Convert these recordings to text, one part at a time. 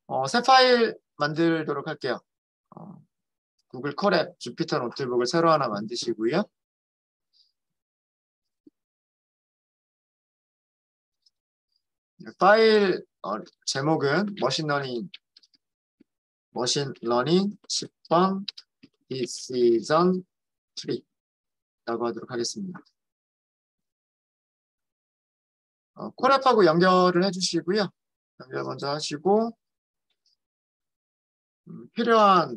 새 파일 만들도록 할게요. 구글 컬앱 주피터 노트북을 새로 하나 만드시고요. 파일 제목은 머신러닝 10번 디시전 트리라고 하도록 하겠습니다. 콜앱하고 연결을 해주시고요. 연결 먼저 하시고 필요한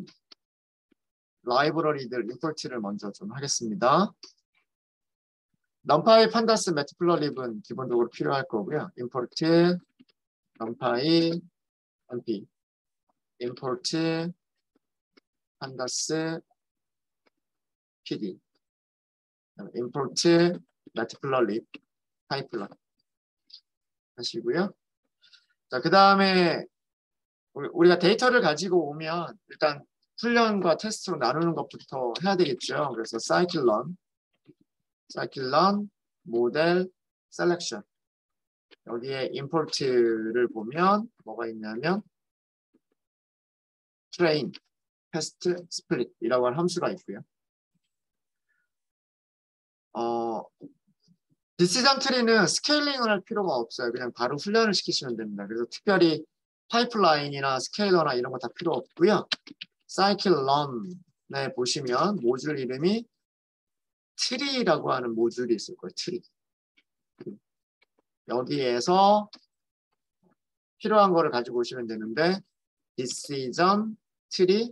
라이브러리들 임포트를 먼저 좀 하겠습니다. numpy, pandas, matplotlib은 기본적으로 필요할 거고요. import numpy, np, import pandas, pd, import matplotlib, 파이플런 하시고요. 자, 그 다음에 우리가 데이터를 가지고 오면 일단 훈련과 테스트로 나누는 것부터 해야 되겠죠. 그래서 scikit-learn, 모델, 셀렉션. 여기에 import를 보면 뭐가 있냐면 train, test, split 이라고 하는 함수가 있고요. 디시전 트리는 스케일링을 할 필요가 없어요. 그냥 바로 훈련을 시키시면 됩니다. 그래서 특별히 파이프라인이나 스케일러나 이런 거 다 필요 없고요. scikit-learn에 보시면 모듈 이름이 트리라고 하는 모듈이 있을 거예요. 트리. 여기에서 필요한 거를 가지고 오시면 되는데 decision 트리,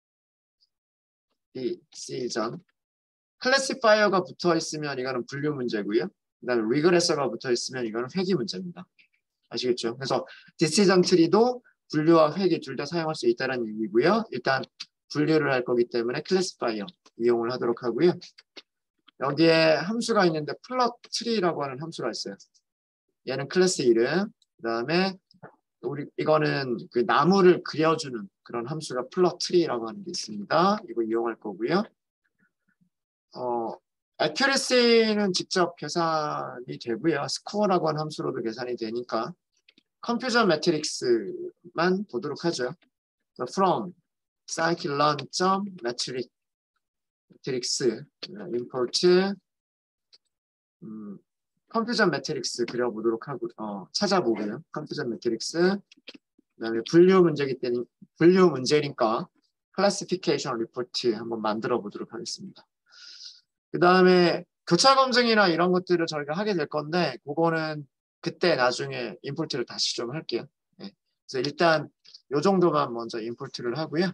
decision 클래시파이어가 붙어 있으면 이거는 분류 문제고요. 그다음에 리그레서가 붙어 있으면 이거는 회귀 문제입니다. 아시겠죠? 그래서 decision tree도 분류와 회귀 둘 다 사용할 수 있다는 얘기고요. 일단 분류를 할 거기 때문에 클래시파이어 이용을 하도록 하고요. 여기에 함수가 있는데 플롯 트리라고 하는 함수가 있어요. 얘는 클래스 이름. 그다음에 이거는 그 나무를 그려주는 그런 함수가 플롯 트리라고 하는 게 있습니다. 이거 이용할 거고요. accuracy는 직접 계산이 되고요. score라고 하는 함수로도 계산이 되니까 컴퓨전 매트릭스만 보도록 하죠. from scikit-learn.matrix import 컴퓨전 매트릭스 그려보도록 하고 찾아보고요. 컴퓨전 매트릭스 그다음에 분류 문제니까 클래시피케이션 리포트 한번 만들어 보도록 하겠습니다. 그 다음에 교차 검증이나 이런 것들을 저희가 하게 될 건데 그거는 그때 나중에 임포트를 다시 좀 할게요. 네. 그래서 일단 이 정도만 먼저 임포트를 하고요.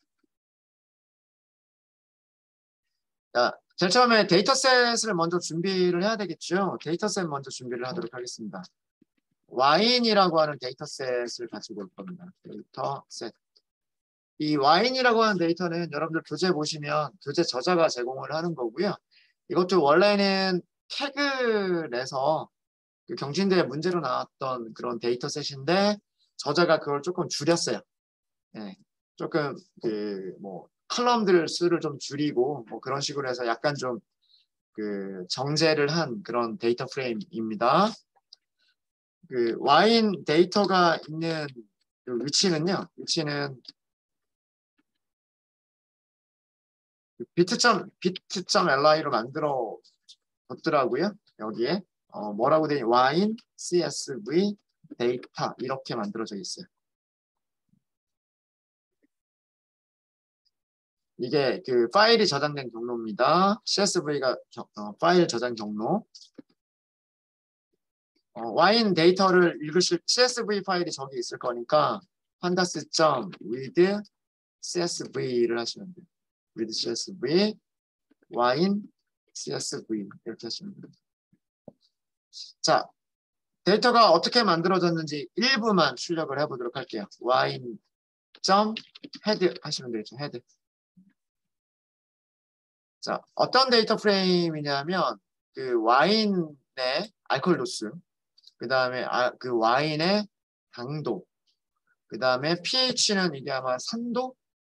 자, 제일 처음에 데이터셋을 먼저 준비를 해야 되겠죠. 데이터셋 먼저 준비를 하도록 하겠습니다. 와인이라고 하는 데이터셋을 가지고 올 겁니다. 데이터셋. 이 와인이라고 하는 데이터는 여러분들 교재 보시면 교재 저자가 제공을 하는 거고요. 이것도 원래는 태그에서 그 경진대회 문제로 나왔던 그런 데이터셋인데 저자가 그걸 조금 줄였어요. 네, 조금 그 뭐 컬럼들 수를 좀 줄이고 뭐 그런 식으로 해서 약간 좀 그 정제를 한 그런 데이터 프레임입니다. 그 와인 데이터가 있는 그 위치는 bit.li로 만들어 뒀더라고요. 여기에 뭐라고 되니 와인 csv 데이터 이렇게 만들어져 있어요. 이게 그 파일이 저장된 경로입니다. csv가 파일 저장 경로. 와인 데이터를 읽으실 csv 파일이 저기 있을 거니까 pandas.read csv를 하시면 돼요. read csv 와인 csv 이렇게 하시면 됩니다. 자, 데이터가 어떻게 만들어졌는지 일부만 출력을 해보도록 할게요. 와인 헤드 하시면 되겠죠. 헤드. 자, 어떤 데이터 프레임이냐면 그 와인의 알코올 도수, 그 다음에 그 와인의 당도, 그 다음에 pH는 이게 아마 산도,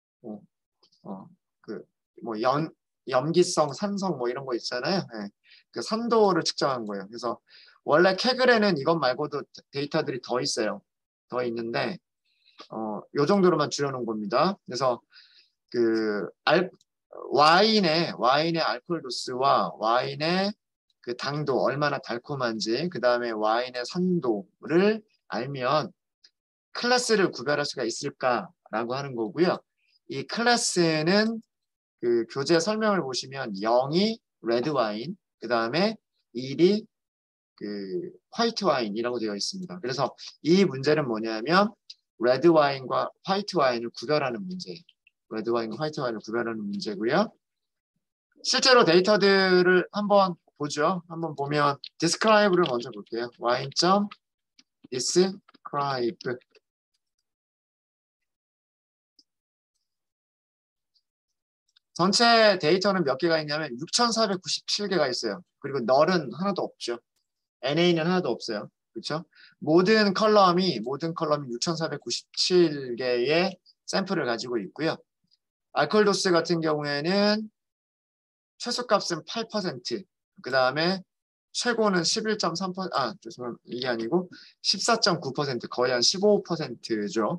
그 뭐 염기성, 산성 뭐 이런 거 있잖아요. 네. 그 산도를 측정한 거예요. 그래서 원래 캐글에는 이것 말고도 데이터들이 더 있어요. 더 있는데 요 정도로만 줄여놓은 겁니다. 그래서 그 와인의 알코올 도수와 와인의 그 당도 얼마나 달콤한지, 그 다음에 와인의 산도를 알면 클래스를 구별할 수가 있을까라고 하는 거고요. 이 클래스는 그 교재 설명을 보시면 0이 레드 와인, 그 다음에 1이 그 화이트 와인이라고 되어 있습니다. 그래서 이 문제는 뭐냐면 레드 와인과 화이트 와인을 구별하는 문제예요. 레드 와인과 화이트 와인을 구별하는 문제고요. 실제로 데이터들을 한번 보죠. 한번 보면 describe를 먼저 볼게요. wine.describe. 전체 데이터는 몇 개가 있냐면 6,497개가 있어요. 그리고 널은 하나도 없죠. NA는 하나도 없어요. 그렇죠? 모든 컬럼이 6,497개의 샘플을 가지고 있고요. 알코올 도수 같은 경우에는 최소값은 8%, 그 다음에 최고는 11.3%, 죄송합니다. 이게 아니고 14.9%, 거의 한 15%죠.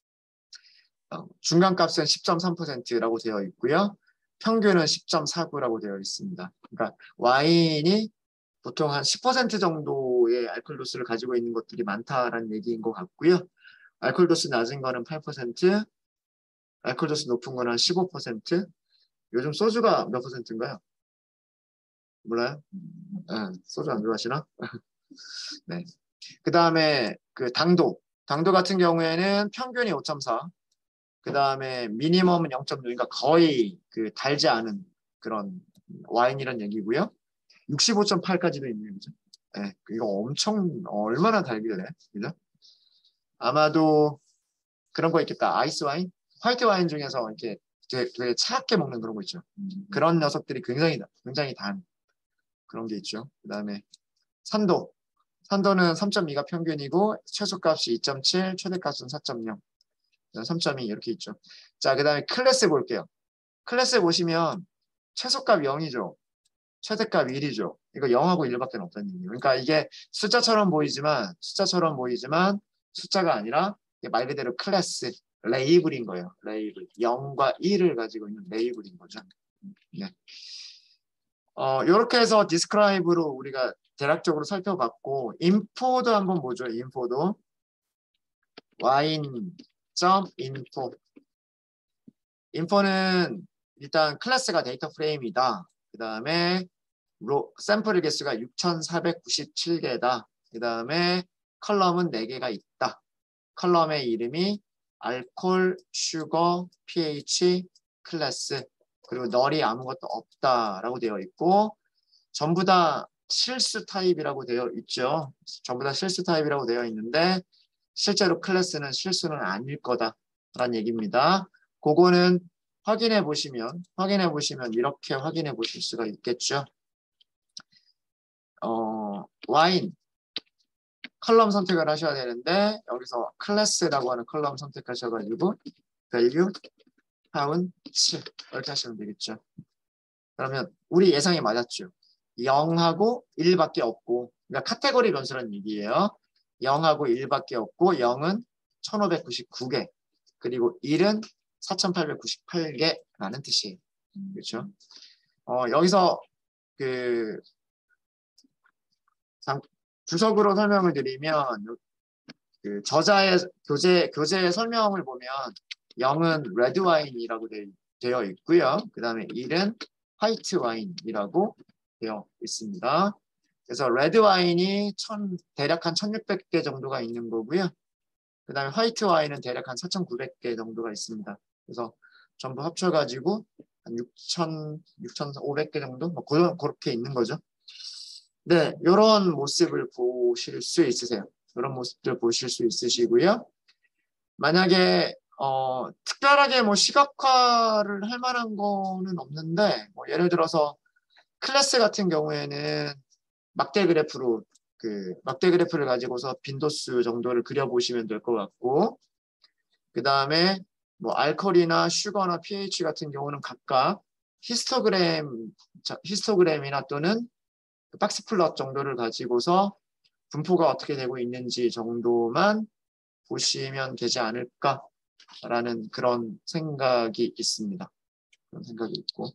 중간값은 10.3%라고 되어 있고요. 평균은 10.49라고 되어 있습니다. 그러니까 와인이 보통 한 10% 정도의 알코올 도수를 가지고 있는 것들이 많다라는 얘기인 것 같고요. 알코올 도수 낮은 거는 8%, 알코올 도수 높은 거는 한 15%. 요즘 소주가 몇 %인가요? 몰라요? 소주 안 좋아하시나? 네. 그 다음에 그 당도 같은 경우에는 평균이 5.4, 그 다음에 미니멈은 0.6, 그러니까 거의 그 달지 않은 그런 와인이란 얘기고요. 65.8까지도 있네요, 그죠? 네, 이거 엄청 얼마나 달길래, 그죠? 아마도 그런 거 있겠다. 아이스 와인, 화이트 와인 중에서 이렇게 되게 차갑게 먹는 그런 거 있죠. 그런 녀석들이 굉장히 단 그런 게 있죠. 그 다음에 산도는 3.2가 평균이고 최소값이 2.7, 최대값은 4.0, 3.2 이렇게 있죠. 자, 그 다음에 클래스 볼게요. 클래스 보시면 최소값 0이죠. 최대값 1이죠. 이거 0하고 1밖에 없다는 얘기예요. 그러니까 이게 숫자처럼 보이지만 숫자가 아니라 말 그대로 클래스, 레이블인 거예요. 레이블. 0과 1을 가지고 있는 레이블인 거죠. 네. 이렇게 해서 디스크라이브로 우리가 대략적으로 살펴봤고, 인포도 한번 보죠. 인포도. wine.info. 인포는 일단 클래스가 데이터 프레임이다. 그 다음에 샘플 개수가 6,497개다. 그 다음에 컬럼은 4개가 있다. 컬럼의 이름이 알콜, 슈거, pH, 클래스, 그리고 널이 아무것도 없다라고 되어 있고, 전부 다 실수 타입이라고 되어 있죠. 전부 다 실수 타입이라고 되어 있는데 실제로 클래스는 실수는 아닐 거다라는 얘기입니다. 그거는 확인해 보시면 이렇게 확인해 보실 수가 있겠죠. 와인 컬럼 선택을 하셔야 되는데 여기서 클래스라고 하는 컬럼 선택하셔가지고 value pound 7 이렇게 하시면 되겠죠. 그러면 우리 예상이 맞았죠. 0하고 1밖에 없고, 그러니까 카테고리 변수라는 얘기예요. 0하고 1밖에 없고 0은 1599개, 그리고 1은 4898개라는 뜻이에요. 그렇죠? 여기서 그 주석으로 설명을 드리면 그 저자의 교재의 설명을 보면 0은 레드 와인이라고 되어 있고요. 그 다음에 1은 화이트 와인이라고 되어 있습니다. 그래서 레드 와인이 대략 한 1600개 정도가 있는 거고요. 그 다음에 화이트 와인은 대략 한 4900개 정도가 있습니다. 그래서 전부 합쳐가지고 한 6500개 정도? 뭐 그렇게 있는 거죠. 네, 이런 모습을 보실 수 있으세요. 이런 모습들 보실 수 있으시고요. 만약에 특별하게 뭐 시각화를 할 만한 거는 없는데, 뭐 예를 들어서 클래스 같은 경우에는 막대 그래프를 가지고서 빈도수 정도를 그려보시면 될 것 같고, 그 다음에 뭐 알코올이나 슈거나 pH 같은 경우는 각각 히스토그램이나 또는 박스 플롯 정도를 가지고서 분포가 어떻게 되고 있는지 정도만 보시면 되지 않을까라는 그런 생각이 있습니다. 그런 생각이 있고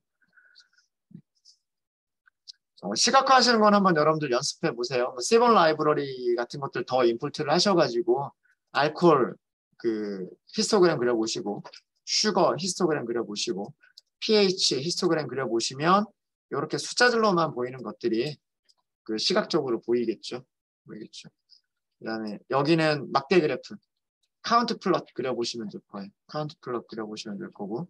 시각화하시는 건 한번 여러분들 연습해 보세요. 시본 라이브러리 같은 것들 더 임포트를 하셔가지고 알코올 그 히스토그램 그려보시고 슈거 히스토그램 그려보시고 pH 히스토그램 그려보시면 이렇게 숫자들로만 보이는 것들이 그 시각적으로 보이겠죠. 그다음에 여기는 막대 그래프 카운트 플롯 그려보시면 될 거예요. 카운트 플롯 그려보시면 될 거고.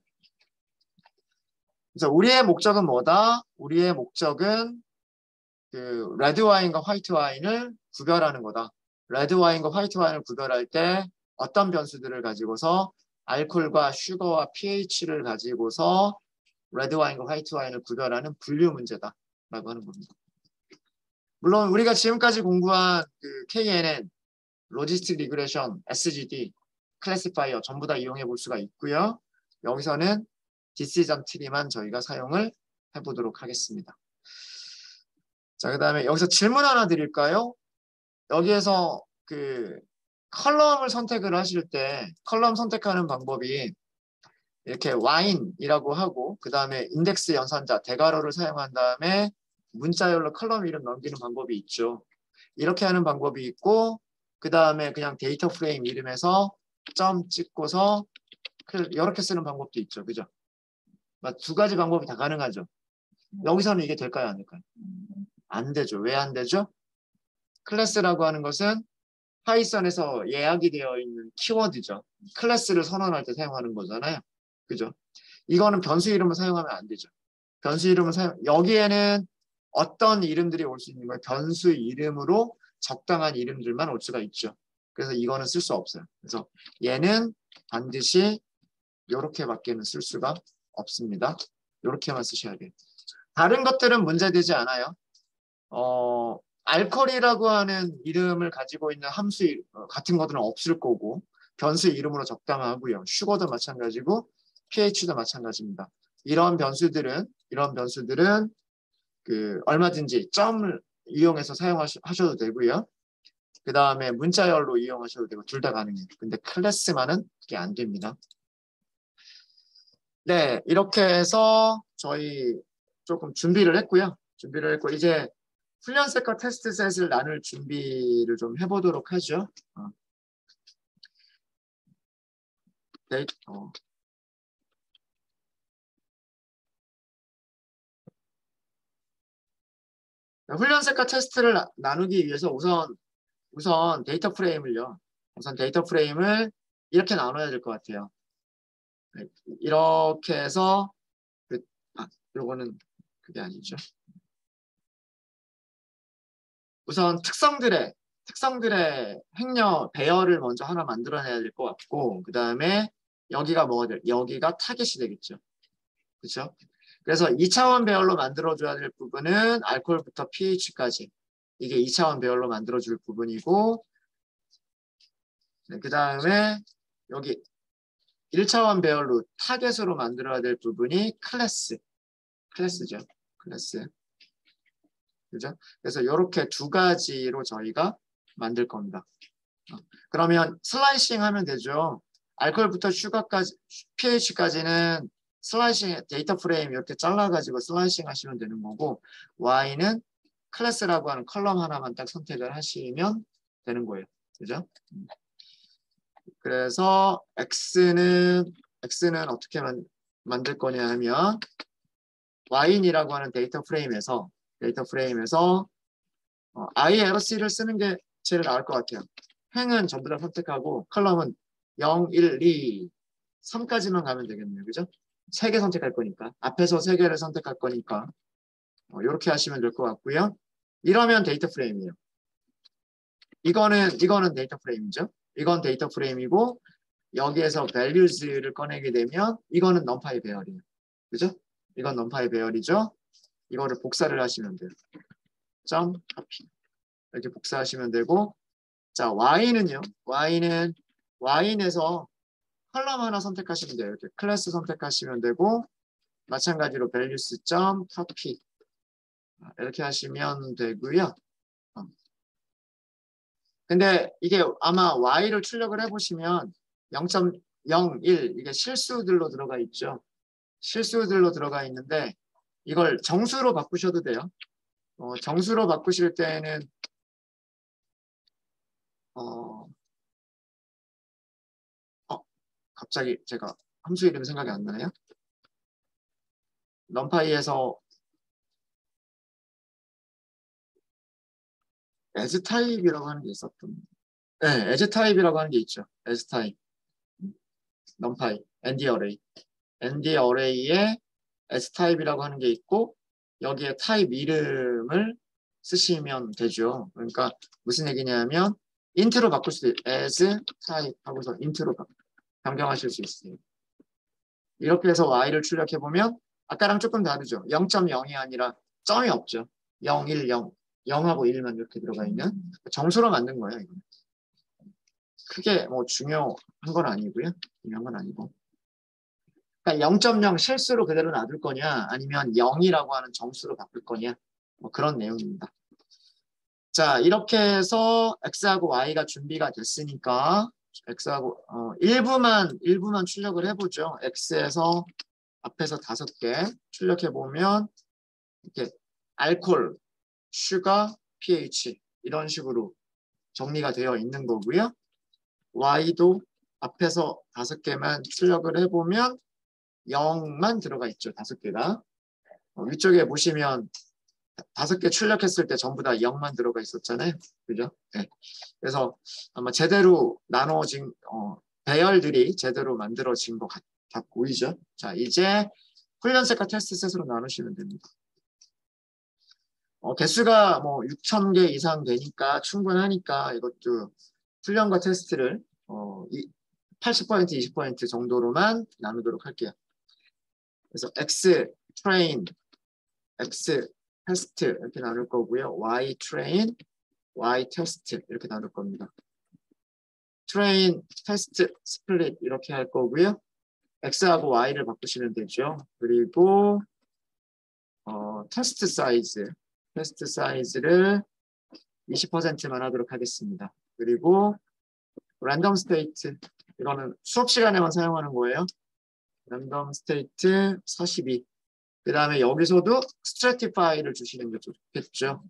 그래서 우리의 목적은 뭐다? 우리의 목적은 그 레드 와인과 화이트 와인을 구별하는 거다. 레드 와인과 화이트 와인을 구별할 때 어떤 변수들을 가지고서 알코올과 슈거와 pH를 가지고서 레드 와인과 화이트 와인을 구별하는 분류 문제다라고 하는 겁니다. 물론 우리가 지금까지 공부한 그 KNN, 로지스틱 리그레션, SGD, 클래시파이어 전부 다 이용해 볼 수가 있고요. 여기서는 디시전 트리만 저희가 사용을 해보도록 하겠습니다. 자, 그 다음에 여기서 질문 하나 드릴까요? 여기에서 그 컬럼을 선택을 하실 때 컬럼 선택하는 방법이 이렇게 와인이라고 하고 그 다음에 인덱스 연산자 대괄호를 사용한 다음에 문자열로 컬럼 이름 넘기는 방법이 있죠. 이렇게 하는 방법이 있고 그 다음에 그냥 데이터 프레임 이름에서 점 찍고서 이렇게 쓰는 방법도 있죠. 그죠? 두 가지 방법이 다 가능하죠. 여기서는 이게 될까요? 안 될까요? 안 되죠. 왜 안 되죠? 클래스라고 하는 것은 파이썬에서 예약이 되어 있는 키워드죠. 클래스를 선언할 때 사용하는 거잖아요. 그죠? 이거는 변수 이름을 사용하면 안 되죠. 변수 이름을 여기에는 어떤 이름들이 올 수 있는 거예요? 변수 이름으로 적당한 이름들만 올 수가 있죠. 그래서 이거는 쓸 수 없어요. 그래서 얘는 반드시 이렇게밖에는 쓸 수가 없습니다. 이렇게만 쓰셔야 돼요. 다른 것들은 문제되지 않아요. 알코올이라고 하는 이름을 가지고 있는 함수 같은 것들은 없을 거고 변수 이름으로 적당하고요. 슈거도 마찬가지고 pH도 마찬가지입니다. 이런 변수들은 그 얼마든지 점을 이용해서 사용하셔도 되고요. 그 다음에 문자열로 이용하셔도 되고 둘 다 가능해요. 근데 클래스만은 그게 안 됩니다. 네, 이렇게 해서 저희 조금 준비를 했고요. 이제 훈련셋과 테스트셋을 나눌 준비를 좀 해보도록 하죠. 훈련셋과 테스트를 나누기 위해서 우선 데이터 프레임을요. 데이터 프레임을 이렇게 나눠야 될 것 같아요. 이렇게 해서 요거는 그게 아니죠. 우선 특성들의 행렬 배열을 먼저 하나 만들어내야 될 것 같고 그 다음에 여기가 여기가 타겟이 되겠죠. 그렇죠? 그래서 2차원 배열로 만들어줘야 될 부분은 알코올부터 pH까지 이게 2차원 배열로 만들어줄 부분이고 네, 그 다음에 여기 1차원 배열로 타겟으로 만들어야 될 부분이 클래스죠. 클래스. 그죠? 그래서 이렇게 두 가지로 저희가 만들 겁니다. 그러면 슬라이싱 하면 되죠. 알코올부터 슈가까지, pH까지는 슬라이싱, 데이터 프레임 이렇게 잘라가지고 슬라이싱 하시면 되는 거고 Y는 클래스라고 하는 컬럼 하나만 딱 선택을 하시면 되는 거예요. 그죠? 그래서 X는 어떻게 만들 거냐 하면 Y인이라고 하는 데이터 프레임에서 ILC를 쓰는 게 제일 나을 것 같아요. 행은 전부 다 선택하고 컬럼은 0, 1, 2, 3까지만 가면 되겠네요. 그죠? 3개 선택할 거니까. 앞에서 3개를 선택할 거니까 이렇게 하시면 될 것 같고요. 이러면 데이터 프레임이에요. 이거는 데이터 프레임이죠. 이건 데이터 프레임이고 여기에서 values를 꺼내게 되면 이거는 numPy 배열이에요. 그죠? 이건 numPy 배열이죠. 이거를 복사를 하시면 돼요. 점 copy. 이렇게 복사하시면 되고 자 Y는요. Y인에서 컬럼 하나 선택하시면 돼요. 이렇게 클래스 선택하시면 되고 마찬가지로 values 점 copy 이렇게 하시면 되고요. 근데 이게 아마 y를 출력을 해보시면 0.01 이게 실수들로 들어가 있죠. 실수들로 들어가 있는데 이걸 정수로 바꾸셔도 돼요. 정수로 바꾸실 때는 갑자기 제가 함수 이름이 생각이 안 나네요. 럼파이에서 as 타입이라고 하는 게 있었던. 네, as 타입이라고 하는 게 있죠. as 타입. 럼파이, ND 어레이. ND 어레이에 as 타입이라고 하는 게 있고 여기에 타입 이름을 쓰시면 되죠. 그러니까 무슨 얘기냐면 int로 바꿀 수도 있어요. as 타입 하고서 int로 변경하실 수 있어요. 이렇게 해서 y를 출력해보면 아까랑 조금 다르죠. 0.0이 아니라 점이 없죠. 0, 1, 0. 0하고 1만 이렇게 들어가 있는 정수로 만든 거예요. 이건. 크게 뭐 중요한 건 아니고요. 중요한 건 아니고. 그러니까 0.0 실수로 그대로 놔둘 거냐 아니면 0이라고 하는 정수로 바꿀 거냐 뭐 그런 내용입니다. 자, 이렇게 해서 x하고 y가 준비가 됐으니까 x하고 일부만 출력을 해보죠. x에서 앞에서 5개 출력해보면 이렇게 알코올, 슈가, pH 이런 식으로 정리가 되어 있는 거고요. y도 앞에서 5개만 출력을 해보면 0만 들어가 있죠. 5개가. 위쪽에 보시면 5개 출력했을 때 전부 다 0만 들어가 있었잖아요. 그죠? 네. 그래서 아마 제대로 나눠진 배열들이 제대로 만들어진 것 같 보이죠? 자, 이제 훈련셋과 테스트셋으로 나누시면 됩니다. 개수가 뭐 6,000개 이상 되니까 충분하니까 이것도 훈련과 테스트를 80% 20% 정도로만 나누도록 할게요. 그래서 X 트레인, X 테스트 이렇게 나눌 거고요. Y 트레인, Y 테스트 이렇게 나눌 겁니다. 트레인, 테스트, 스플릿 이렇게 할 거고요. X하고 Y를 바꾸시면 되죠. 그리고 테스트 사이즈를 20%만 하도록 하겠습니다. 그리고 랜덤 스테이트 이거는 수업 시간에만 사용하는 거예요. 랜덤 스테이트 42. 그 다음에 여기서도 스트래티파이를 주시는 게 좋겠죠.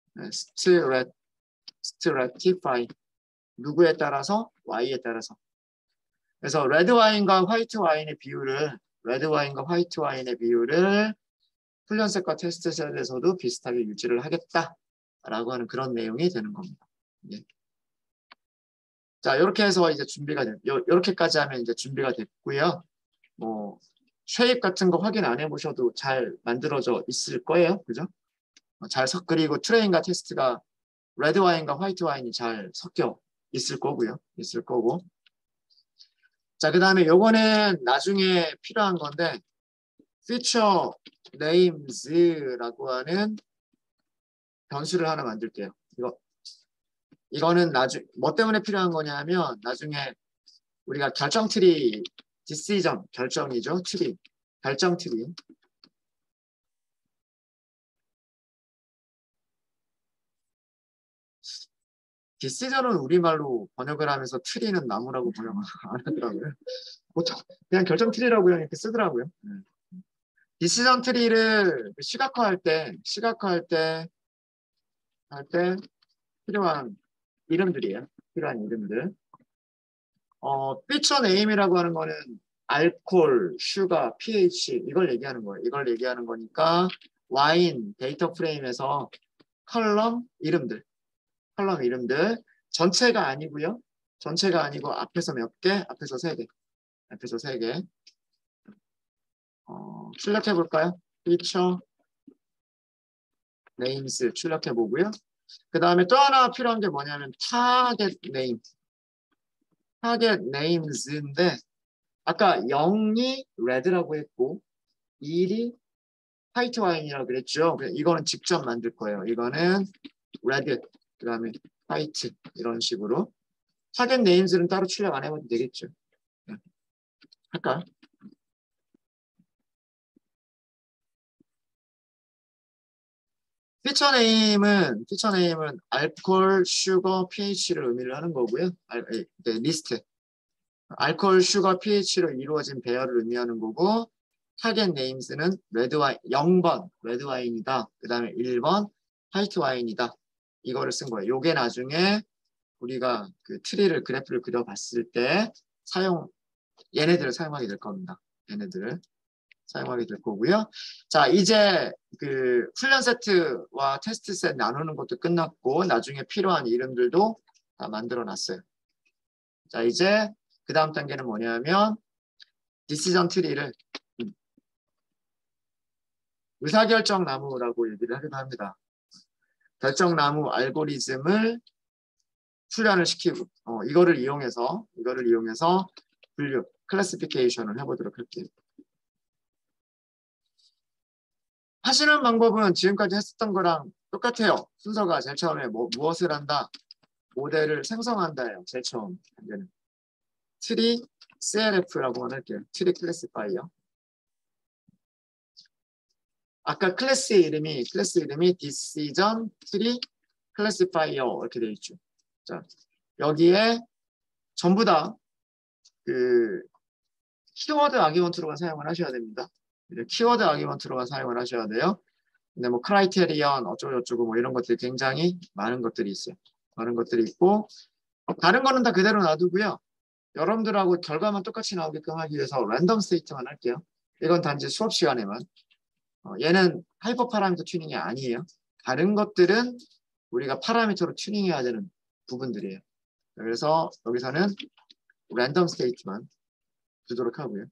스트래티파이 누구에 따라서? Y에 따라서. 그래서 레드 와인과 화이트 와인의 비율을 훈련셋과 테스트셋에서도 비슷하게 유지를 하겠다라고 하는 그런 내용이 되는 겁니다. 예. 자, 이렇게 해서 이제 이렇게까지 하면 이제 준비가 됐고요. 뭐 쉐입 같은 거 확인 안 해보셔도 잘 만들어져 있을 거예요, 그죠? 그리고 트레인과 테스트가 레드 와인과 화이트 와인이 잘 섞여 있을 거고요, 있을 거고. 자, 그 다음에 요거는 나중에 필요한 건데 feature names라고 하는 변수를 하나 만들게요. 이거는 뭐 때문에 필요한 거냐면 나중에 우리가 결정 트리, decision 결정이죠. 트리, 결정 트리. decision은 우리말로 번역을 하면서 트리는 나무라고 번역을 안 하더라고요. 보통 그냥 결정 트리라고 이렇게 쓰더라고요. decision 트리를 시각화할 때 필요한 이름들이에요. 필요한 이름들. feature name이라고 하는 거는 알코올, 슈가, pH 이걸 얘기하는 거예요. 이걸 얘기하는 거니까 와인 데이터 프레임에서 컬럼 이름들 전체가 아니고요. 전체가 아니고 앞에서 몇 개, 앞에서 3개. 앞에서 3개. 출력해 볼까요? feature names 출력해 보고요. 그 다음에 또 하나 필요한 게 뭐냐면 target names인데 아까 0이 red라고 했고 1이 화이트 와인이라고 그랬죠. 이거는 직접 만들 거예요. 이거는 red, 그 다음에 화이트 이런 식으로 타겟 네임즈는 따로 출력 안 해봐도 되겠죠. 할까요? 피처네임은 알코올, 슈거, pH를 의미를 하는 거고요. 네, 리스트. 알코올, 슈거, pH로 이루어진 배열을 의미하는 거고, 타겟 네임스는 레드와인, 0번 레드와인이다. 그 다음에 1번 화이트 와인이다. 이거를 쓴 거예요. 요게 나중에 우리가 그 트리를, 그래프를 그려봤을 때 얘네들을 사용하게 될 겁니다. 얘네들을 사용하게 될 거고요. 자, 이제 그 훈련 세트와 테스트 셋 나누는 것도 끝났고, 나중에 필요한 이름들도 다 만들어 놨어요. 자, 이제 그 다음 단계는 뭐냐면, 디시전 트리를 의사결정 나무라고 얘기를 하기도 합니다. 결정나무 알고리즘을 훈련을 시키고, 이거를 이용해서 분류, 클래시피케이션을 해보도록 할게요. 하시는 방법은 지금까지 했었던 거랑 똑같아요. 순서가 제일 처음에 무엇을 한다? 모델을 생성한다예요. 제일 처음 단계는. 트리 CLF라고만 할게요. 트리 클래시파이어. 아까 클래스 이름이 Decision Tree Classifier 이렇게 되어 있죠. 자, 여기에 전부 다 그 키워드 아기먼트로만 사용을 하셔야 됩니다. 키워드 아기먼트로만 사용을 하셔야 돼요. 근데 뭐 크라이테리언 어쩌고저쩌고 뭐 이런 것들이 굉장히 많은 것들이 있어요. 많은 것들이 있고 다른 거는 다 그대로 놔두고요. 여러분들하고 결과만 똑같이 나오게끔 하기 위해서 랜덤 스테이트만 할게요. 이건 단지 수업 시간에만. 얘는 하이퍼 파라미터 튜닝이 아니에요. 다른 것들은 우리가 파라미터로 튜닝해야 되는 부분들이에요. 그래서 여기서는 랜덤 스테이트만 두도록 하고요.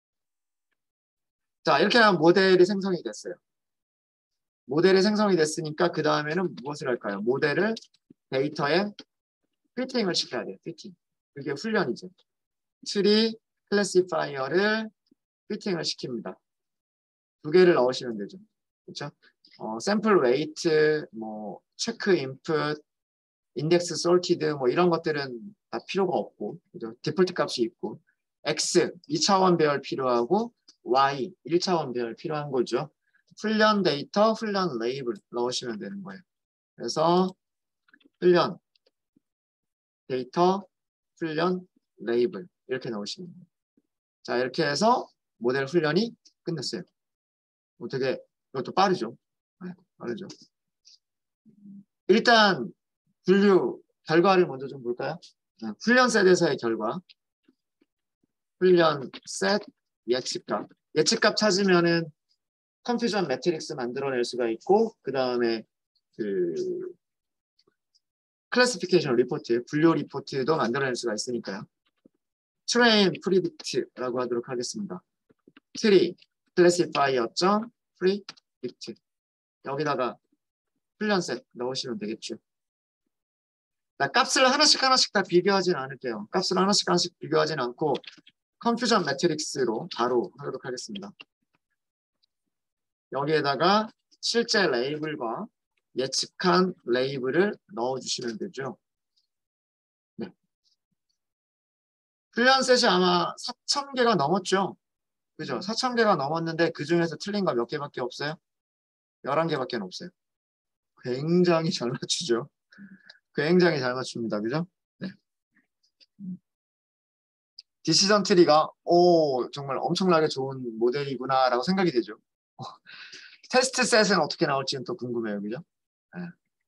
자, 이렇게 하면 모델이 생성이 됐어요. 모델이 생성이 됐으니까 그 다음에는 무엇을 할까요? 모델을 데이터에 피팅을 시켜야 돼요. 피팅. 그게 훈련이죠. 트리 클래시파이어를 피팅을 시킵니다. 두 개를 넣으시면 되죠. 그렇죠? 샘플 웨이트, 뭐 체크 인풋, 인덱스 솔티드 뭐 이런 것들은 다 필요가 없고, 그죠? 디폴트 값이 있고, X 2차원 배열 필요하고, Y 1차원 배열 필요한 거죠. 훈련 데이터, 훈련 레이블 넣으시면 되는 거예요. 그래서 훈련 데이터, 훈련 레이블 이렇게 넣으시면 돼요. 자, 이렇게 해서 모델 훈련이 끝났어요. 되게 이것도 빠르죠. 네, 빠르죠. 일단 분류 결과를 먼저 좀 볼까요? 훈련 셋에서의 결과. 훈련 셋 예측값. 예측값 찾으면은 컨퓨전 매트릭스 만들어낼 수가 있고, 그 다음에 그 클래시피케이션 리포트, 분류 리포트도 만들어낼 수가 있으니까요. 트레인 프리딕트라고 하도록 하겠습니다. 트리 클래시파이어.프리딕트 여기다가 훈련 셋 넣으시면 되겠죠. 값을 하나씩 다 비교하진 않을게요. 값을 하나씩 비교하진 않고 컨퓨전 매트릭스로 바로 하도록 하겠습니다. 여기에다가 실제 레이블과 예측한 레이블을 넣어주시면 되죠. 네. 훈련 셋이 아마 4,000개가 넘었죠. 그죠? 4,000개가 넘었는데 그 중에서 틀린 거 몇 개밖에 없어요? 11개밖에 없어요. 굉장히 잘 맞추죠. 굉장히 잘 맞춥니다. 그죠? 네. 디시전 트리가 정말 엄청나게 좋은 모델이구나 라고 생각이 되죠. 테스트 셋은 어떻게 나올지는 또 궁금해요. 그죠? 네.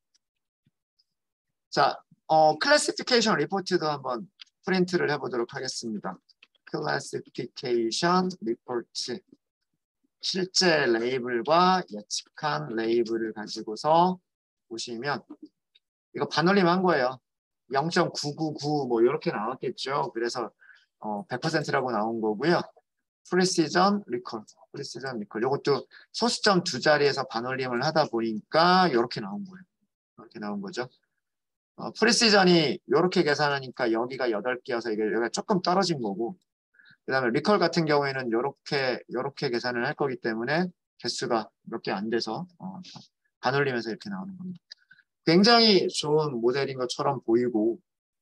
자, 클래시피케이션 리포트도 한번 프린트를 해보도록 하겠습니다. 클래시피케이션 리포트 실제 레이블과 예측한 레이블을 가지고서 보시면 이거 반올림 한 거예요. 0.999 뭐 이렇게 나왔겠죠. 그래서 100%라고 나온 거고요. 프리시전 리콜. 이것도 소수점 두 자리에서 반올림을 하다 보니까 이렇게 나온 거예요. 이렇게 나온 거죠. 프리시전이 이렇게 계산하니까 여기가 8개여서 이게 여기가 조금 떨어진 거고, 그 다음에 리콜 같은 경우에는 이렇게 계산을 할 거기 때문에 개수가 몇 개 안 돼서 반올리면서 이렇게 나오는 겁니다. 굉장히 좋은 모델인 것처럼 보이고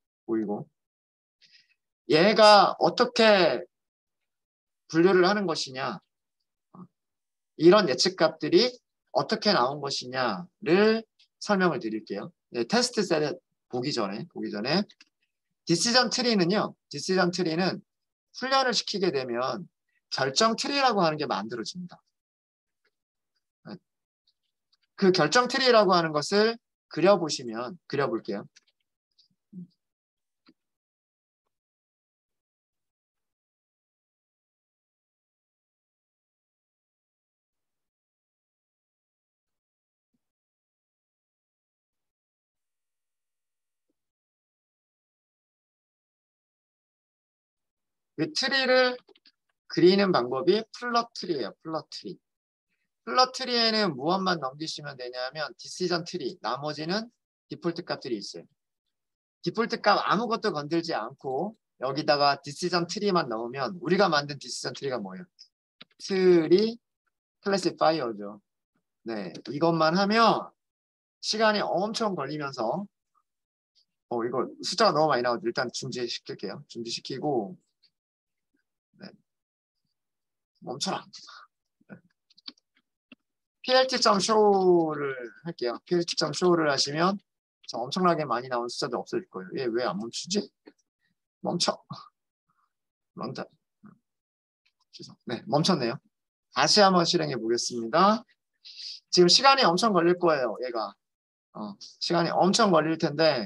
얘가 어떻게 분류를 하는 것이냐, 이런 예측값들이 어떻게 나온 것이냐를 설명을 드릴게요. 네, 테스트 셋 보기 전에 디시전 트리는요. 디시전 트리는 훈련을 시키게 되면 결정 트리라고 하는 게 만들어집니다. 그 결정 트리라고 하는 것을 그려보시면 그려볼게요. 그 트리를 그리는 방법이 플럿 트리예요. 플럿 트리. 플럿 트리에는 무엇만 넘기시면 되냐면 디시전 트리, 나머지는 디폴트 값들이 있어요. 디폴트 값 아무것도 건들지 않고 여기다가 디시전 트리만 넣으면 우리가 만든 디시전 트리가 뭐예요? 트리 클래시파이어죠. 네, 이것만 하면 시간이 엄청 걸리면서 이거 숫자가 너무 많이 나오죠. 일단 중지시킬게요. 중지시키고 네, 멈춰라. plt.show를 할게요. plt.show를 하시면 엄청나게 많이 나온 숫자도 없어질 거예요. 얘 왜 안 멈추지? 멈춰. 멈춰. 네, 멈췄네요. 다시 한번 실행해 보겠습니다. 지금 시간이 엄청 걸릴 거예요. 얘가. 시간이 엄청 걸릴 텐데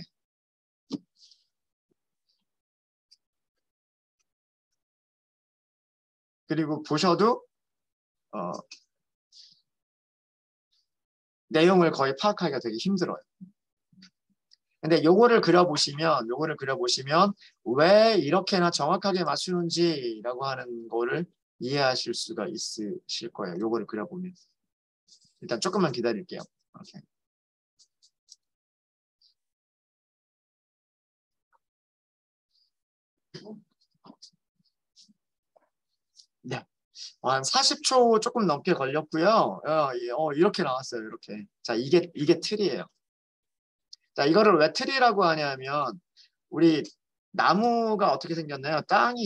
그리고 보셔도 내용을 거의 파악하기가 되게 힘들어요. 근데 요거를 그려보시면 왜 이렇게나 정확하게 맞추는지라고 하는 거를 이해하실 수가 있으실 거예요. 요거를 그려보면. 일단 조금만 기다릴게요. 오케이. 네. 한 40초 조금 넘게 걸렸고요. 이렇게 나왔어요. 이렇게. 자, 이게 틀이에요. 자, 이거를 왜 트리라고 하냐면 우리 나무가 어떻게 생겼나요? 땅이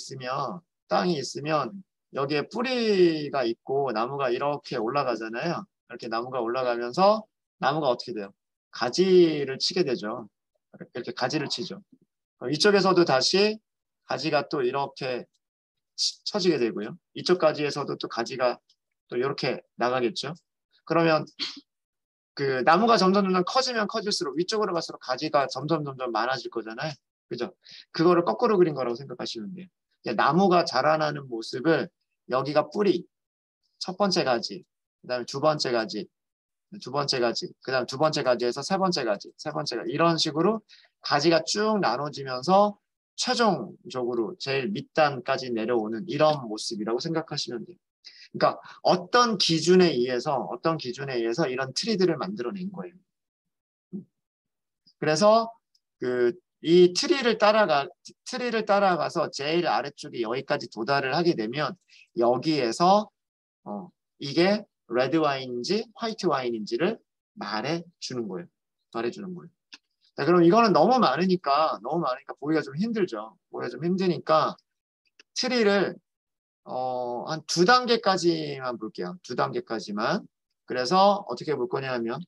있으면 여기에 뿌리가 있고 나무가 이렇게 올라가잖아요. 이렇게 나무가 올라가면서 나무가 어떻게 돼요? 가지를 치게 되죠. 이렇게 가지를 치죠. 이쪽에서도 다시 가지가 또 이렇게 쳐지게 되고요. 이쪽 가지에서도 또 가지가 또 이렇게 나가겠죠. 그러면 그 나무가 점점 커지면 커질수록 위쪽으로 갈수록 가지가 점점 많아질 거잖아요. 그죠? 그거를 거꾸로 그린 거라고 생각하시면 돼요. 나무가 자라나는 모습을 여기가 뿌리, 첫 번째 가지, 그다음에 두 번째 가지, 그다음 두 번째 가지에서 세 번째 가지, 이런 식으로 가지가 쭉 나눠지면서 최종적으로 제일 밑단까지 내려오는 이런 모습이라고 생각하시면 돼요. 그러니까 어떤 기준에 의해서 이런 트리들을 만들어낸 거예요. 그래서 이 트리를 따라가서 제일 아래쪽에 여기까지 도달을 하게 되면 여기에서 이게 레드 와인인지 화이트 와인인지를 말해주는 거예요. 자, 그럼 이거는 너무 많으니까 보기가 좀 힘들죠. 보기가 좀 힘드니까 트리를 한 2단계까지만 볼게요. 2단계까지만. 그래서 어떻게 볼 거냐면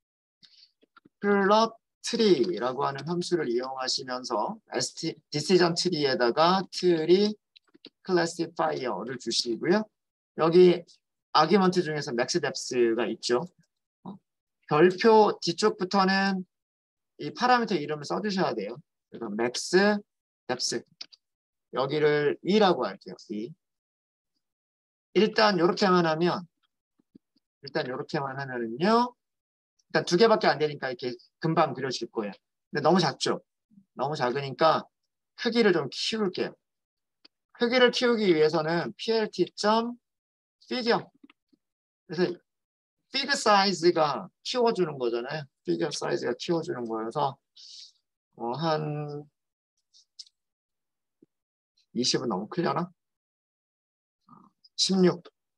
플롯 트리라고 하는 함수를 이용하시면서 decision tree에다가 트리 클래시파이어를 주시고요. 여기 아규먼트 중에서 맥스 뎁스가 있죠. 별표 뒤쪽부터는 이 파라미터 이름을 써주셔야 돼요. 그래서 맥스 뎁스 여기를 2라고 할게요. 2. 일단 이렇게만 하면은요. 일단 2개밖에 안 되니까 이렇게 금방 그려질 거예요. 근데 너무 작죠? 너무 작으니까 크기를 좀 키울게요. 크기를 키우기 위해서는 plt.figure 그래서 fig 사이즈가 키워주는 거잖아요. figure 사이즈가 키워주는 거여서 한 20은 너무 크려나? 16,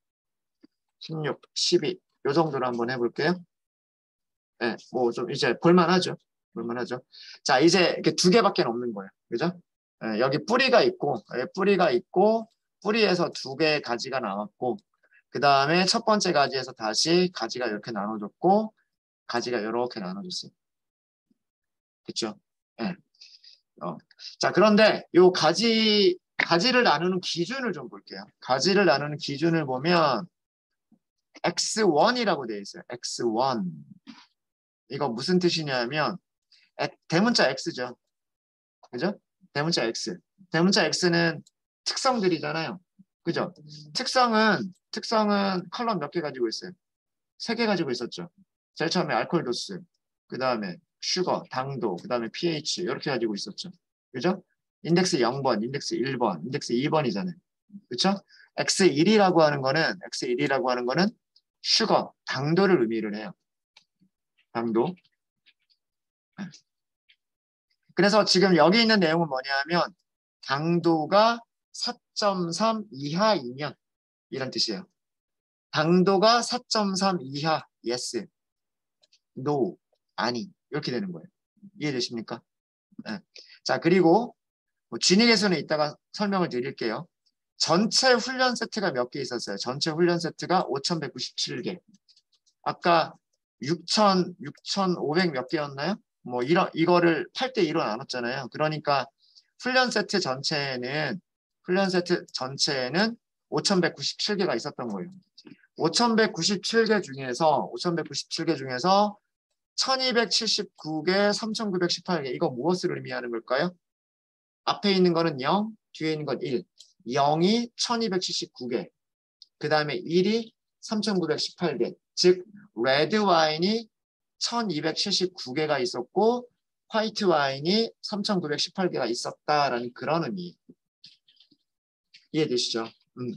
12, 이 정도로 한번 해볼게요. 네, 뭐 좀 이제 볼만하죠. 자, 이제 이렇게 2개밖에 없는 거예요. 그죠? 네, 여기 뿌리가 있고, 뿌리에서 2개의 가지가 나왔고, 그 다음에 첫 번째 가지에서 다시 가지가 이렇게 나눠졌고 가지가 이렇게 나눠졌어요. 됐죠? 네. 자, 그런데 요 가지를 나누는 기준을 좀 볼게요. 가지를 나누는 기준을 보면 X1이라고 되어 있어요. X1. 이거 무슨 뜻이냐면 대문자 X죠. 그죠? 대문자 X. 대문자 X는 특성들이잖아요. 그죠? 특성은 컬럼 몇 개 가지고 있어요? 3개 가지고 있었죠. 제일 처음에 알코올 도수, 그 다음에 슈거, 당도, 그 다음에 pH 이렇게 가지고 있었죠. 그죠? 인덱스 0번, 인덱스 1번, 인덱스 2번이잖아요. 그렇죠? X1이라고 하는 거는 슈거, 당도를 의미를 해요. 당도. 그래서 지금 여기 있는 내용은 뭐냐면 당도가 4.3 이하이면 이런 뜻이에요. 당도가 4.3 이하, yes, no, 아니 이렇게 되는 거예요. 이해되십니까? 네. 자, 그리고 진익에서는 이따가 설명을 드릴게요. 전체 훈련 세트가 몇 개 있었어요? 전체 훈련 세트가 5,197개. 아까 6,500 몇 개였나요? 뭐 이거를 8대 2로 나눴잖아요. 그러니까 훈련 세트 전체에는 5,197개가 있었던 거예요. 5,197개 중에서 1,279개, 3,918개 이거 무엇을 의미하는 걸까요? 앞에 있는 거는 0, 뒤에 있는 건 1. 0이 1,279개. 그 다음에 1이 3,918개. 즉 레드 와인이 1,279개가 있었고 화이트 와인이 3,918개가 있었다라는 그런 의미. 이해되시죠?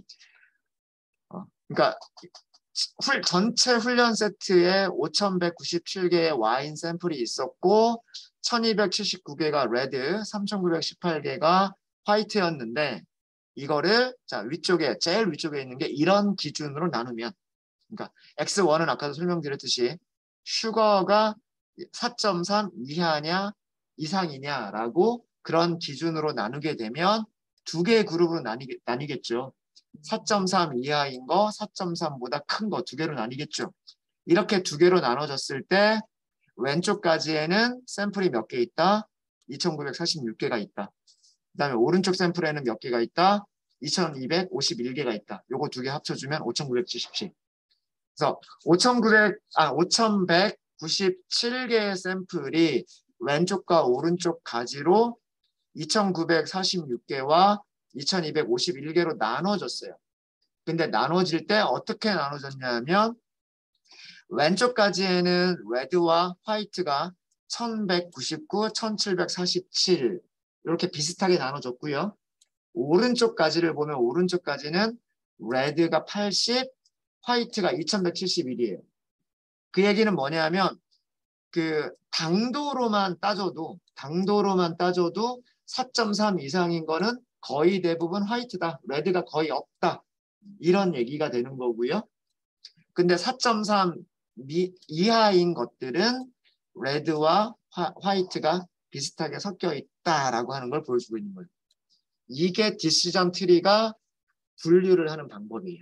그러니까 전체 훈련 세트에 5,197개의 와인 샘플이 있었고 1,279개가 레드, 3,918개가 화이트였는데 이거를 자 제일 위쪽에 있는 게 이런 기준으로 나누면 그러니까 X1은 아까도 설명드렸듯이 슈거가 4.3 이하냐 이상이냐라고 그런 기준으로 나누게 되면 두 개의 그룹으로 나뉘겠죠. 4.3 이하인 거, 4.3보다 큰 거 두 개로 나뉘겠죠. 이렇게 두 개로 나눠졌을 때 왼쪽 가지에는 샘플이 몇 개 있다? 2,946개가 있다. 그 다음에 오른쪽 샘플에는 몇 개가 있다? 2,251개가 있다. 요거 두 개 합쳐주면 5,977. 그래서 5,197개의 샘플이 왼쪽과 오른쪽 가지로 2,946개와 2,251개로 나눠졌어요. 근데 나눠질 때 어떻게 나눠졌냐면 왼쪽 가지에는 레드와 화이트가 1,199, 1,747 이렇게 비슷하게 나눠졌고요. 오른쪽 가지를 보면 오른쪽 가지는 레드가 80, 화이트가 2,171이에요. 그 얘기는 뭐냐면 그 당도로만 따져도 4.3 이상인 거는 거의 대부분 화이트다. 레드가 거의 없다. 이런 얘기가 되는 거고요. 근데 4.3 이하인 것들은 레드와 화이트가 비슷하게 섞여 있다라고 하는 걸 보여주고 있는 거예요. 이게 디시전 트리가 분류를 하는 방법이에요.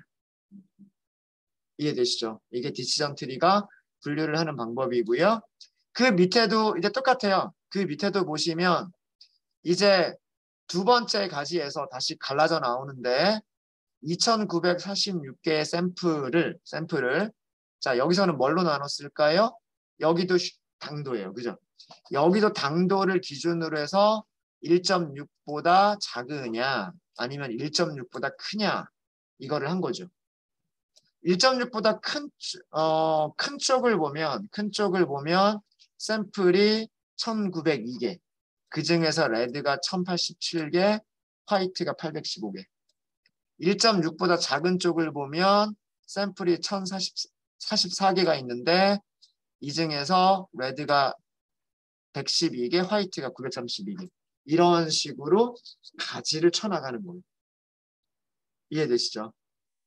이해되시죠? 이게 디시전 트리가 분류를 하는 방법이고요. 그 밑에도 이제 똑같아요. 그 밑에도 보시면 이제 두 번째 가지에서 다시 갈라져 나오는데 2,946개의 샘플을 자 여기서는 뭘로 나눴을까요? 여기도 당도예요. 그죠? 여기도 당도를 기준으로 해서 1.6보다 작으냐 아니면 1.6보다 크냐 이거를 한 거죠. 1.6보다 큰 쪽을 보면 샘플이 1,902개. 그 중에서 레드가 1,087개, 화이트가 815개. 1.6보다 작은 쪽을 보면 샘플이 1,044개가 있는데 이 중에서 레드가 112개, 화이트가 932개. 이런 식으로 가지를 쳐나가는 거예요. 이해되시죠?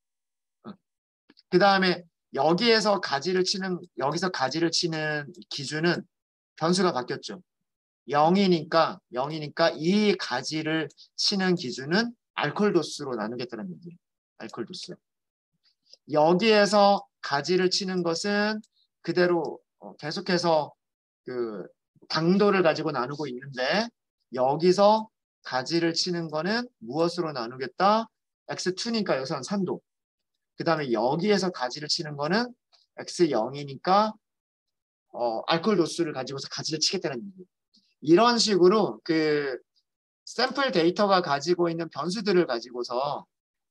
그 다음에 여기서 가지를 치는 기준은 변수가 바뀌었죠. 0이니까 이 가지를 치는 기준은 알코올 도수로 나누겠다는 얘기예요. 알코올 도수. 여기에서 가지를 치는 것은 그대로 계속해서 그 당도를 가지고 나누고 있는데 여기서 가지를 치는 거는 무엇으로 나누겠다? x2니까 여기서는 산도. 그 다음에 여기에서 가지를 치는 거는 x0이니까 알코올 도수를 가지고서 가지를 치겠다는 얘기예요. 이런 식으로 그 샘플 데이터가 가지고 있는 변수들을 가지고서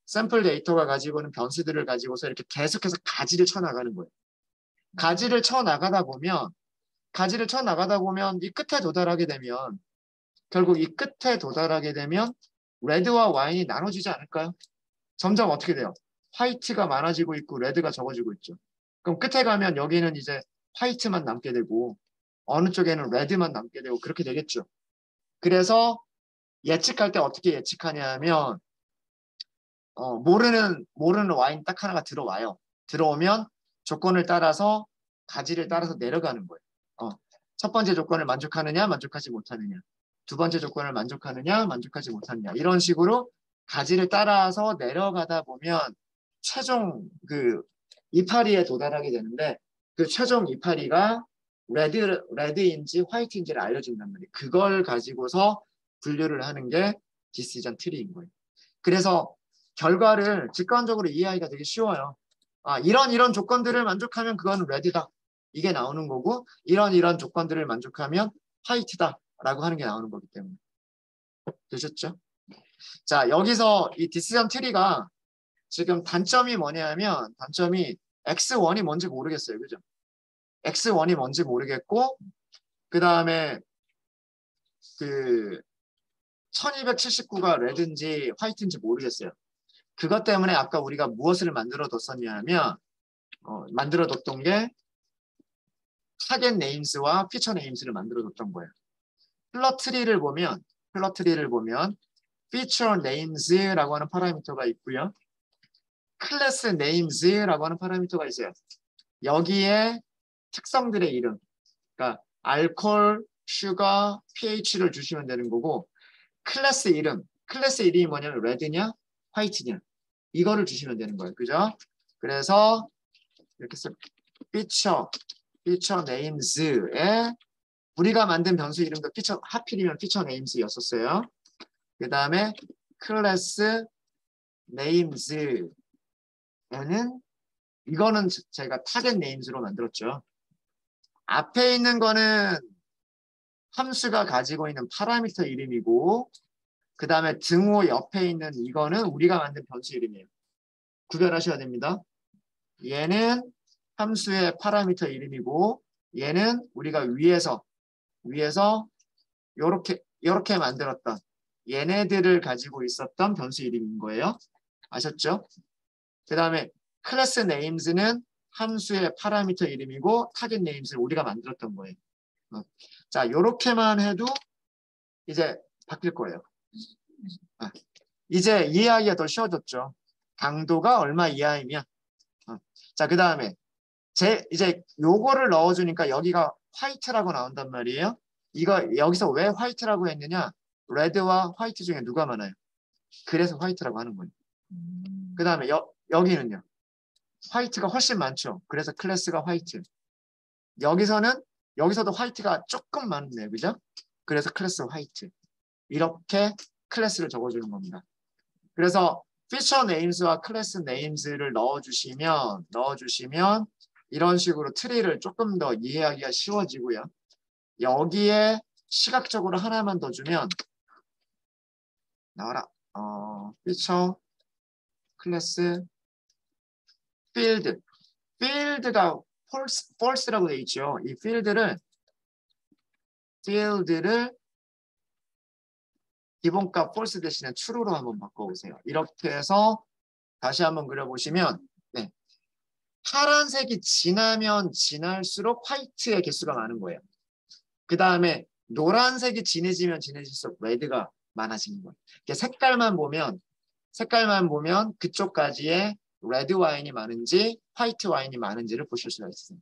이렇게 계속해서 가지를 쳐나가는 거예요. 가지를 쳐나가다 보면 이 끝에 도달하게 되면 결국 이 끝에 도달하게 되면 레드와 와인이 나눠지지 않을까요? 점점 어떻게 돼요? 화이트가 많아지고 있고 레드가 적어지고 있죠. 그럼 끝에 가면 여기는 이제 화이트만 남게 되고 어느 쪽에는 레드만 남게 되고 그렇게 되겠죠. 그래서 예측할 때 어떻게 예측하냐 하면 모르는 와인 딱 하나가 들어와요. 들어오면 조건을 따라서 가지를 따라서 내려가는 거예요. 첫 번째 조건을 만족하느냐 만족하지 못하느냐, 두 번째 조건을 만족하느냐 만족하지 못하느냐, 이런 식으로 가지를 따라서 내려가다 보면 최종 그 이파리에 도달하게 되는데 그 최종 이파리가 레드인지 화이트인지를 알려준단 말이에요. 그걸 가지고서 분류를 하는 게 디시전 트리인 거예요. 그래서 결과를 직관적으로 이해하기가 되게 쉬워요. 이런 조건들을 만족하면 그건 레드다. 이게 나오는 거고 이런 조건들을 만족하면 화이트다라고 하는 게 나오는 거기 때문에. 되셨죠? 자, 여기서 이 디시전 트리가 지금 단점이 뭐냐면 단점이 X1이 뭔지 모르겠어요. 그죠? X1이 뭔지 모르겠고 그 다음에 그 1279가 레드인지 화이트인지 모르겠어요. 그것 때문에 아까 우리가 무엇을 만들어뒀었냐면 만들어뒀던 게 타겟 네임스와 피처 네임스를 만들어뒀던 거예요. 플롯 트리를 보면 피처 네임스라고 하는 파라미터가 있고요. 클래스 네임스라고 하는 파라미터가 있어요. 여기에 특성들의 이름, 그러니까 알코올, 슈가, pH를 주시면 되는 거고 클래스 이름이 뭐냐면 레드냐 화이트냐 이거를 주시면 되는 거예요. 그죠? 그래서 이렇게 써 피처 네임스에 우리가 만든 변수 이름도 하필이면 피처 네임스였었어요. 그 다음에 클래스 네임스에는 이거는 제가 타겟 네임스로 만들었죠. 앞에 있는 거는 함수가 가지고 있는 파라미터 이름이고 그 다음에 등호 옆에 있는 이거는 우리가 만든 변수 이름이에요. 구별하셔야 됩니다. 얘는 함수의 파라미터 이름이고 얘는 우리가 위에서 요렇게 만들었던 얘네들을 가지고 있었던 변수 이름인 거예요. 아셨죠? 그 다음에 클래스 네임스는 함수의 파라미터 이름이고 타겟 네임스를 우리가 만들었던 거예요. 자, 요렇게만 해도 이제 바뀔 거예요. 이제 이해하기가 더 쉬워졌죠. 강도가 얼마 이하이면. 자, 그 다음에 이제 요거를 넣어주니까 여기가 화이트라고 나온단 말이에요. 여기서 왜 화이트라고 했느냐? 레드와 화이트 중에 누가 많아요? 그래서 화이트라고 하는 거예요. 그 다음에 여기는요. 화이트가 훨씬 많죠. 그래서 클래스가 화이트. 여기서도 화이트가 조금 많네요. 그죠? 그래서 클래스 화이트. 이렇게 클래스를 적어주는 겁니다. 그래서 피처 네임스와 클래스 네임스를 넣어주시면 이런 식으로 트리를 조금 더 이해하기가 쉬워지고요. 여기에 시각적으로 하나만 더 주면 나와라. 피처 클래스 필드가 false라고 되어 있죠. 이 필드를 기본값 false 대신에 true로 한번 바꿔보세요. 이렇게 해서 다시 한번 그려보시면 네. 파란색이 진하면 진할수록 화이트의 개수가 많은 거예요. 그 다음에 노란색이 진해지면 진해질수록 레드가 많아지는 거예요. 색깔만 보면 그쪽까지의 레드 와인이 많은지 화이트 와인이 많은지를 보실 수가 있어요.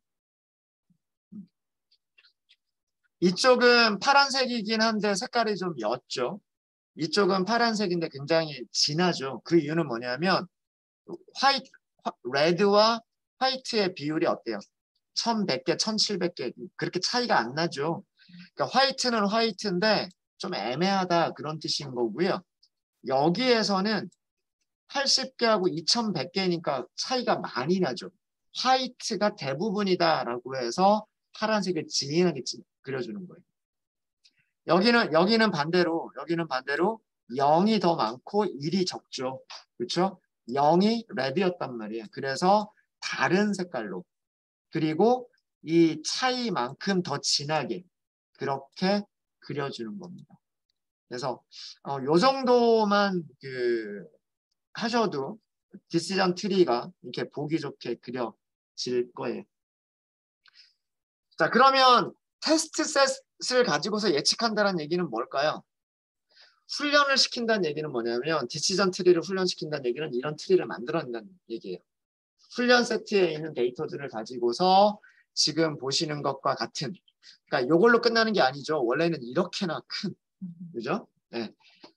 이쪽은 파란색이긴 한데 색깔이 좀 옅죠. 이쪽은 파란색인데 굉장히 진하죠. 그 이유는 뭐냐면 레드와 화이트의 비율이 어때요? 1100개, 1700개 그렇게 차이가 안 나죠. 그러니까 화이트는 화이트인데 좀 애매하다 그런 뜻인 거고요. 여기에서는 80개하고 2100개니까 차이가 많이 나죠. 화이트가 대부분이다라고 해서 파란색을 진하게 그려주는 거예요. 여기는 반대로 0이 더 많고 1이 적죠. 그렇죠? 0이 레드였단 말이에요. 그래서 다른 색깔로 그리고 이 차이만큼 더 진하게 그렇게 그려주는 겁니다. 그래서 요 정도만 하셔도 디시전 트리가 이렇게 보기 좋게 그려질 거예요. 자, 그러면 테스트 셋을 가지고서 예측한다는 얘기는 뭘까요? 훈련을 시킨다는 얘기는 뭐냐면 디시전 트리를 훈련시킨다는 얘기는 이런 트리를 만들어낸다는 얘기예요. 훈련 세트에 있는 데이터들을 가지고서 지금 보시는 것과 같은 그러니까 이걸로 끝나는 게 아니죠. 원래는 이렇게나 큰 그죠? 네.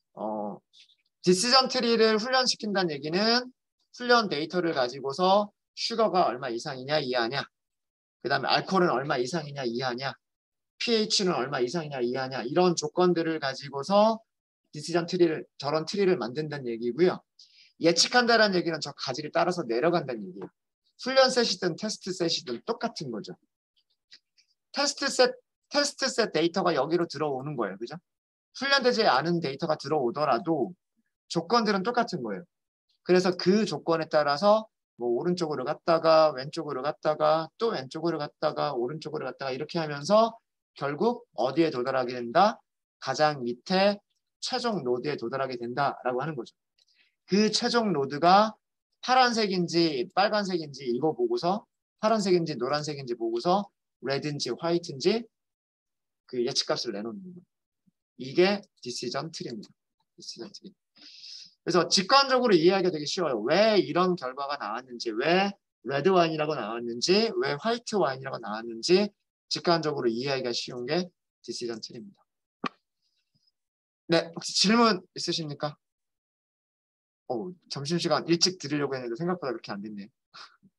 디시전 트리를 훈련시킨다는 얘기는 훈련 데이터를 가지고서 슈거가 얼마 이상이냐 이하냐 그 다음에 알코올은 얼마 이상이냐 이하냐 pH는 얼마 이상이냐 이하냐 이런 조건들을 가지고서 디시전 트리를 저런 트리를 만든다는 얘기고요. 예측한다는 얘기는 저 가지를 따라서 내려간다는 얘기예요. 훈련 셋이든 테스트 셋이든 똑같은 거죠. 테스트 셋 데이터가 여기로 들어오는 거예요. 그죠? 훈련되지 않은 데이터가 들어오더라도 조건들은 똑같은 거예요. 그래서 그 조건에 따라서 뭐 오른쪽으로 갔다가 왼쪽으로 갔다가 또 왼쪽으로 갔다가 오른쪽으로 갔다가 이렇게 하면서 결국 어디에 도달하게 된다? 가장 밑에 최종 노드에 도달하게 된다라고 하는 거죠. 그 최종 노드가 파란색인지 빨간색인지 이거 보고서 파란색인지 노란색인지 보고서 레드인지 화이트인지 그 예측값을 내놓는 거예요. 이게 디시전 트리입니다. 디시전 트리. 그래서 직관적으로 이해하기가 되게 쉬워요. 왜 이런 결과가 나왔는지, 왜 레드 와인이라고 나왔는지, 왜 화이트 와인이라고 나왔는지 직관적으로 이해하기가 쉬운 게 디시전 트리입니다. 네, 혹시 질문 있으십니까? 점심시간 일찍 드리려고 했는데 생각보다 그렇게 안 됐네요.